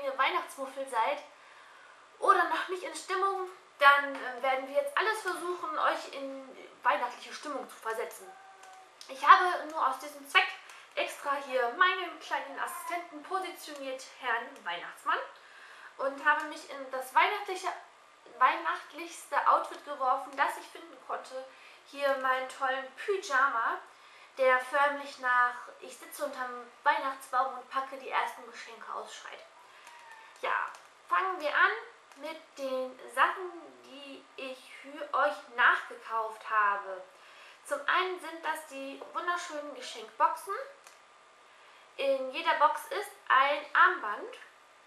ihr Weihnachtsmuffel seid oder noch nicht in Stimmung, dann werden wir jetzt alles versuchen, euch in weihnachtliche Stimmung zu versetzen. Ich habe nur aus diesem Zweck extra hier meinen kleinen Assistenten positioniert, Herrn Weihnachtsmann, und habe mich in das weihnachtlichste Outfit geworfen, das ich finden konnte. Hier meinen tollen Pyjama, der förmlich nach ich sitze unterm Weihnachtsbaum und packe die ersten Geschenke ausschreit. Ja, fangen wir an mit den Sachen, die ich für euch nachgekauft habe. Zum einen sind das die wunderschönen Geschenkboxen. In jeder Box ist ein Armband.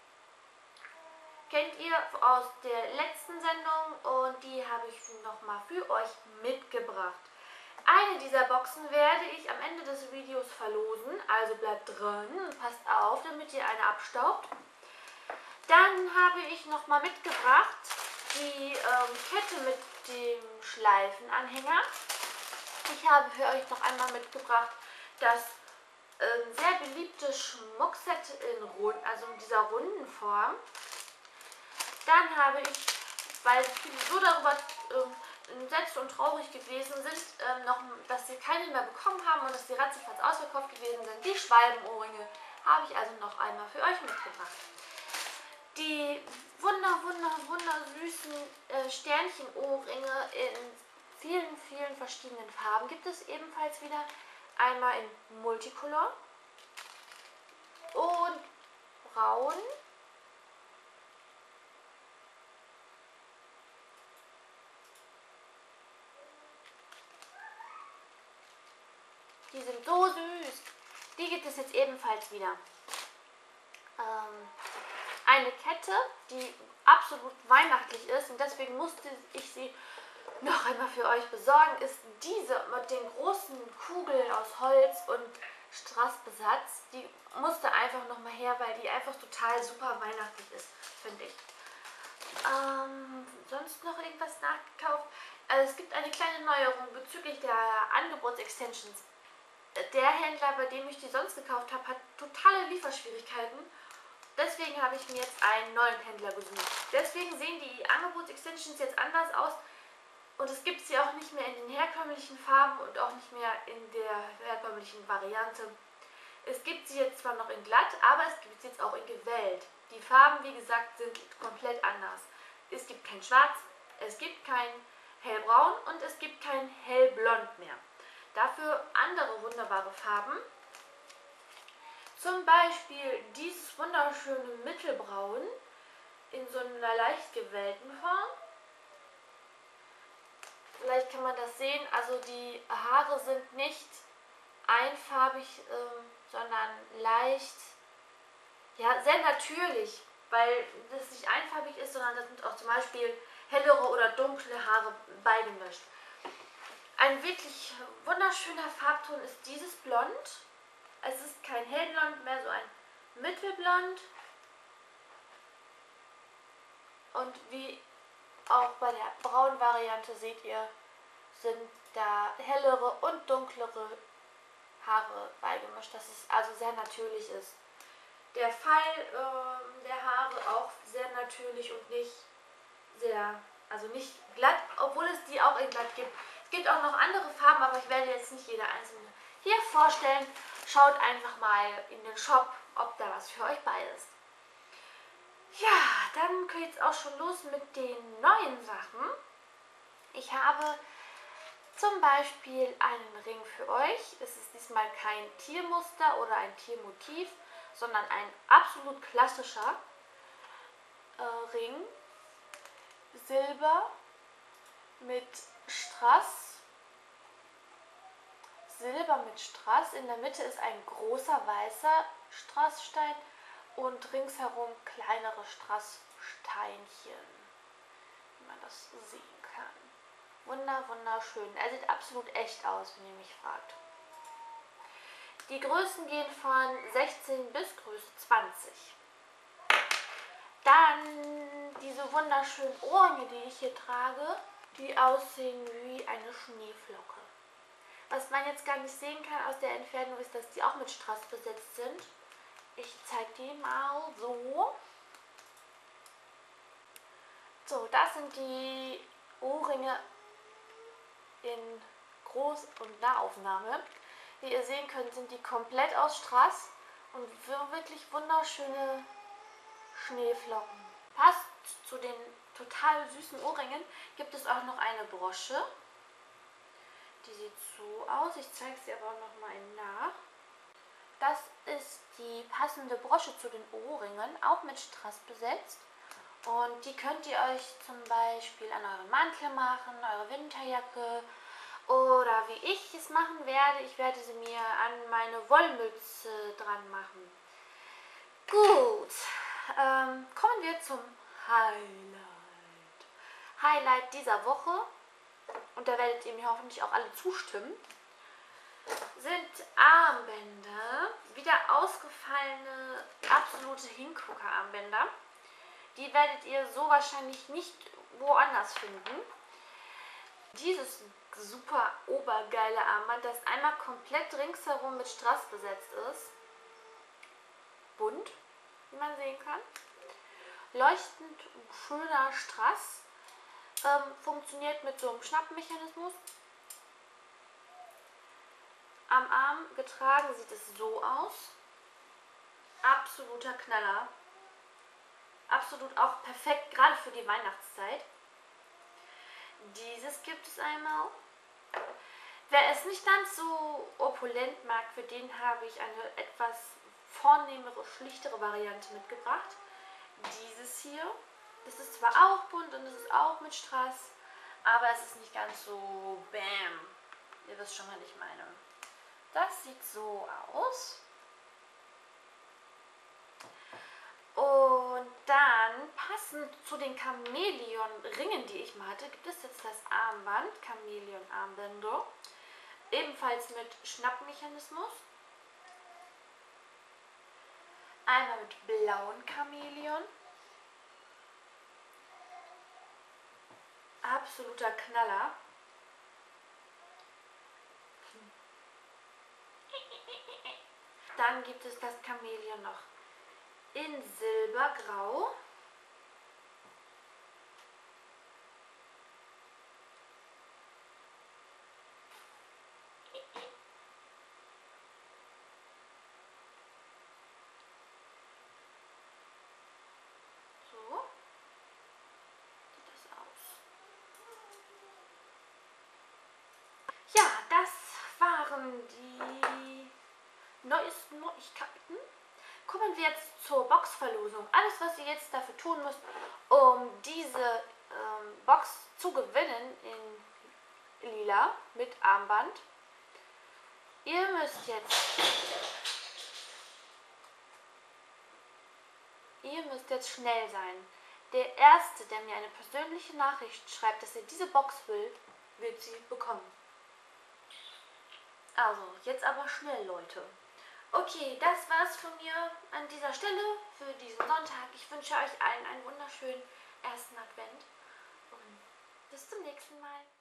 Kennt ihr aus der letzten Sendung, und die habe ich nochmal für euch mitgebracht. Eine dieser Boxen werde ich am Ende des Videos verlosen, also bleibt dran und passt auf, damit ihr eine abstaubt. Dann habe ich nochmal mitgebracht die Kette mit dem Schleifenanhänger. Ich habe für euch noch einmal mitgebracht das sehr beliebte Schmuckset in dieser runden Form. Dann habe ich, weil viele so darüber entsetzt und traurig gewesen sind, dass sie keine mehr bekommen haben und dass die ratzefatz ausverkauft gewesen sind, die Schwalbenohrringe habe ich also noch einmal für euch mitgebracht. Die wundersüßen Sternchenohrringe in vielen verschiedenen Farben gibt es ebenfalls wieder. Einmal in Multicolor und braun. Die sind so süß. Die gibt es jetzt ebenfalls wieder. Eine Kette, die absolut weihnachtlich ist, und deswegen musste ich sie noch einmal für euch besorgen, ist diese mit den großen Kugeln aus Holz und Strassbesatz. Die musste einfach nochmal her, weil die einfach total super weihnachtlich ist, finde ich. Sonst noch irgendwas nachgekauft? Also es gibt eine kleine Neuerung bezüglich der Angebotsextensions. Der Händler, bei dem ich die sonst gekauft habe, hat totale Lieferschwierigkeiten. Deswegen habe ich mir jetzt einen neuen Händler gesucht. Deswegen sehen die Angebotsextensions jetzt anders aus. Und es gibt sie auch nicht mehr in den herkömmlichen Farben und auch nicht mehr in der herkömmlichen Variante. Es gibt sie jetzt zwar noch in glatt, aber es gibt sie jetzt auch in gewellt. Die Farben, wie gesagt, sind komplett anders. Es gibt kein Schwarz, es gibt kein Hellbraun und es gibt kein Hellblond mehr. Dafür andere wunderbare Farben. Zum Beispiel dieses wunderschöne Mittelbraun in so einer leicht gewellten Form. Vielleicht kann man das sehen, also die Haare sind nicht einfarbig, sondern leicht, ja, sehr natürlich, weil das nicht einfarbig ist, sondern das sind auch zum Beispiel hellere oder dunkle Haare beigemischt. Ein wirklich wunderschöner Farbton ist dieses Blond. Es ist kein hellblond mehr, so ein Mittelblond. Und wie auch bei der braunen Variante seht ihr, sind da hellere und dunklere Haare beigemischt, dass es also sehr natürlich ist. Der Fall der Haare auch sehr natürlich und nicht sehr, also nicht glatt, obwohl es die auch in glatt gibt. Es gibt auch noch andere Farben, aber ich werde jetzt nicht jede einzelne hier vorstellen. Schaut einfach mal in den Shop, ob da was für euch bei ist. Ja, dann geht es auch schon los mit den neuen Sachen. Ich habe zum Beispiel einen Ring für euch. Es ist diesmal kein Tiermuster oder ein Tiermotiv, sondern ein absolut klassischer Ring. Silber mit Strass. Silber mit Strass. In der Mitte ist ein großer weißer Strassstein und ringsherum kleinere Strasssteinchen, wie man das sehen kann. Wunderschön. Er sieht absolut echt aus, wenn ihr mich fragt. Die Größen gehen von 16 bis Größe 20. Dann diese wunderschönen Ohrringe, die ich hier trage, die aussehen wie eine Schneeflocke. Was man jetzt gar nicht sehen kann aus der Entfernung ist, dass die auch mit Strass besetzt sind. Ich zeige die mal so. So, das sind die Ohrringe in Groß- und Nahaufnahme. Wie ihr sehen könnt, sind die komplett aus Strass und wirklich wunderschöne Schneeflocken. Passt zu den total süßen Ohrringen gibt es auch noch eine Brosche. Die sieht so aus. Ich zeige sie aber auch noch mal nach. Das ist die passende Brosche zu den Ohrringen, auch mit Strass besetzt. Und die könnt ihr euch zum Beispiel an euren Mantel machen, eure Winterjacke oder wie ich es machen werde. Ich werde sie mir an meine Wollmütze dran machen. Gut, kommen wir zum Highlight dieser Woche. Und da werdet ihr mir hoffentlich auch alle zustimmen. Sind Armbänder, wieder ausgefallene absolute Hingucker-Armbänder. Die werdet ihr so wahrscheinlich nicht woanders finden. Dieses super obergeile Armband, das einmal komplett ringsherum mit Strass besetzt ist. Bunt, wie man sehen kann. Leuchtend schöner Strass. Funktioniert mit so einem Schnappmechanismus. Am Arm getragen sieht es so aus. Absoluter Knaller. Absolut auch perfekt, gerade für die Weihnachtszeit. Dieses gibt es einmal. Wer es nicht ganz so opulent mag, für den habe ich eine etwas vornehmere, schlichtere Variante mitgebracht. Dieses hier. Das ist zwar auch bunt und es ist auch mit Strass, aber es ist nicht ganz so bam. Ihr wisst schon, was ich meine. Das sieht so aus. Und dann, passend zu den Chamäleon-Ringen, die ich mal hatte, gibt es jetzt das Armband, Chamäleon-Armbänder. Ebenfalls mit Schnappmechanismus. Einmal mit blauen Chamäleon. Absoluter Knaller. Dann gibt es das Chamäleon noch in Silbergrau. So sieht das aus. Ja, das waren die neuesten Neuigkeiten. Kommen wir jetzt zur Boxverlosung. Alles, was ihr jetzt dafür tun müsst, um diese Box zu gewinnen in lila mit Armband. Ihr müsst jetzt schnell sein. Der Erste, der mir eine persönliche Nachricht schreibt, dass er diese Box will, wird sie bekommen. Also, jetzt aber schnell, Leute. Okay, das war's von mir an dieser Stelle für diesen Sonntag. Ich wünsche euch allen einen wunderschönen ersten Advent und bis zum nächsten Mal.